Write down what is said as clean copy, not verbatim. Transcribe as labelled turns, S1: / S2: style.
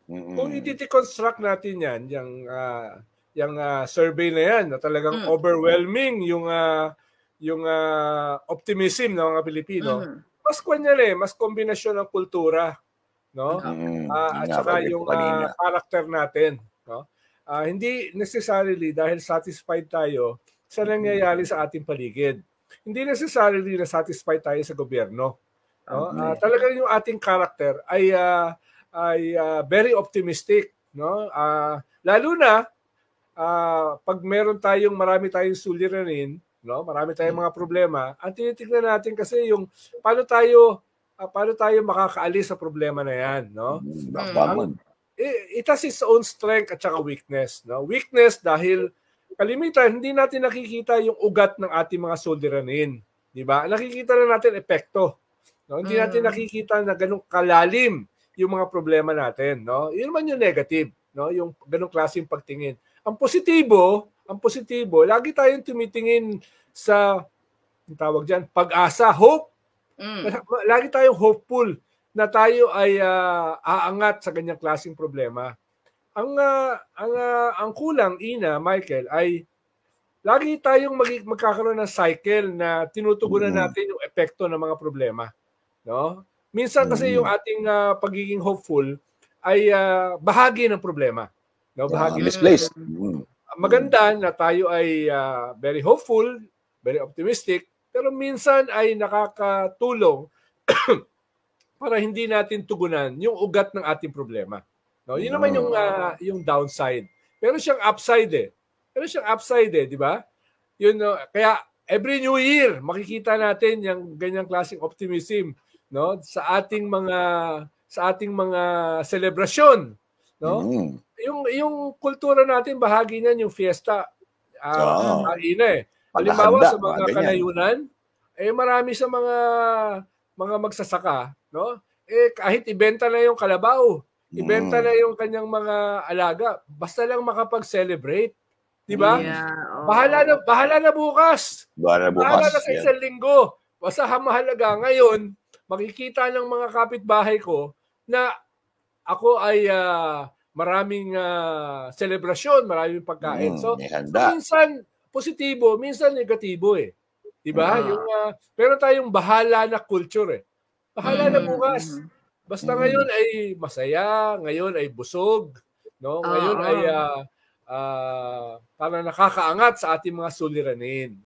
S1: Kung i-deconstruct natin yan, yung survey na yan, na talagang overwhelming yung optimism ng mga Pilipino, mas mas kombinasyon ng kultura, no? At saka yung character natin, no? Hindi necessarily dahil satisfied tayo sa nangyayari sa ating paligid. Hindi necessarily na satisfied tayo sa gobyerno, no? Talagang yung ating character ay very optimistic, no? Lalo na pag marami tayong suliranin, no? Marami tayong mga problema. Ang tinitingnan natin kasi yung paano tayo makakaalis sa problema na yan, no? It has its own strength at saka weakness, no? Weakness dahil kalimitan hindi natin nakikita yung ugat ng ating mga suliranin, di ba? Nakikita na natin epekto, no? Hindi natin nakikita na ganung kalalim yung mga problema natin, no? Yun naman yung negative, no? Yung ganung klaseng pagtingin. Ang positibo, lagi tayong tumitingin sa tawag diyan, pag-asa, hope. Lagi tayong hopeful na tayo ay aangat sa ganyang klaseng problema. Ang kulang, Ina, Michael, ay lagi tayong magkakaroon ng cycle na tinutugunan natin yung epekto ng mga problema, no? Minsan kasi yung ating pagiging hopeful ay bahagi ng problema, no? Bahagi
S2: misplaced.
S1: Maganda na tayo ay very hopeful, very optimistic, pero minsan ay nakakatulong para hindi natin tugunan yung ugat ng ating problema. No, yun naman yung downside. Pero siyang upside di ba? Yun, kaya every New Year makikita natin yung ganyang klaseng optimism, no, sa ating mga selebrasyon, no? Yung kultura natin, bahagi niyan yung fiesta. Halimbawa sa mga kanayunan, marami sa mga magsasaka, no? Kahit ibenta na yung kalabaw, ibenta na yung kanyang mga alaga, basta lang makapag-celebrate, di ba? Bahala na bukas. Bahala na sa isang linggo. Basta mahalaga ngayon, makikita ng mga kapitbahay ko na ako ay maraming selebrasyon, maraming pagkain. So minsan positibo, minsan negatibo eh. 'Di ba? Pero tayong bahala na culture eh. Bahala na bukas. Basta ngayon ay masaya, ngayon ay busog, no? Ngayon ay para nakakaangat sa ating mga suliranin.